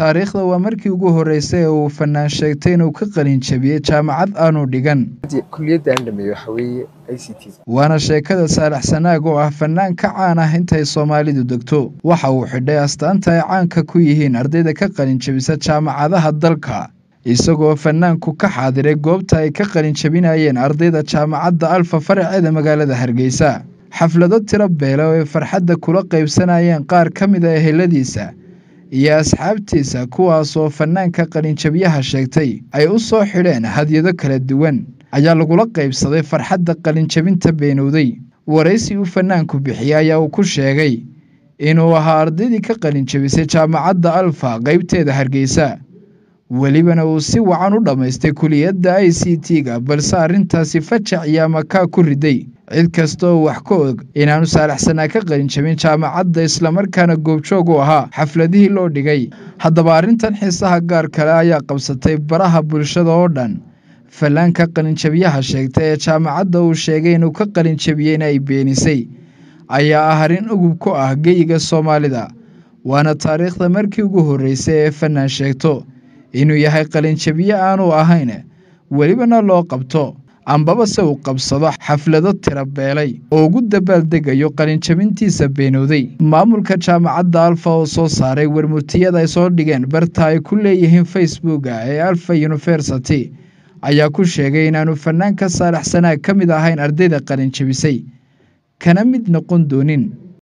taariikhda waa markii ugu horeysay uu fanaan sheegtay inuu ka qalin jabiyay jaamacad aanu dhigan kulliyadda aan dhameeyo waxa weeye ICT waana sheekada Saalxa Sannag Oo ah fanaan ka caan ah intay Soomaalidu degto waxa uu xidhay astaanta ay caanka ku yihiin ardayda ka qalin jabisa jaamacadaha dalka isagoo fanaanku ka xaadiray goobta ay ka qalin jabinayeen ardayda jaamacadda Alfa faraceeda magaalada Hargeysa xaflado tiro beelo oo farxadda kula qaybsanayeen qaar ka mid ah eheladiisa iyo asxaabtiisa kuwaas oo fanaanka qalin jabiyaha sheegtay ay u soo xidheen hadiyado kala duwan ayaa lagula qaybsaday farxadda qalin jabinta beenowday waraysi uu fanaanku bixiyay ayaa uu ku sheegay inuu ahaa ardaydii ka qalin jabisay jaamacadda Alfa qaybteeda Hargeysa welibana uu si wacan u dhamaystay kulliyadda ICT-ga balse arrintaasi fajac iyo makaa ku riday cid kasta oo wax ka og inaanu Saalxa Sannag ka qalin jabin jaamacadda isla markaana goobjoog u ahaa xafladihii loo dhigay haddaba arrintan xiisaha gaar kale ayaa qabsatay baraha bulshada oo dhan fanaanka qalin jabiyaha sheegtay ee jaamacadda uu sheegay inuu ka qalin jabiyay ay beenisay ayaa ah arrin ugub ku ah geyiga Soomaalida waana taariikhda markii ugu horeysay ee fanaan sheegto inuu yahay qalin jabiye aanu ahayn welibana loo qabto ambaba se uu qabsado xaflado tiro beelay oo ugu dabaaldegayo qalin jabintiisa beenowday maamulka jaamacadda Alfa oo soo saaray warmurtiyada ay soo dhigeen barta ay ku leeyihiin Facebook ee Alfa University ayaa ku sheegay inaanu fanaanka Saalxa Sannag ka mid ahayn ardayda qalin jabisay kana mid noqon doonin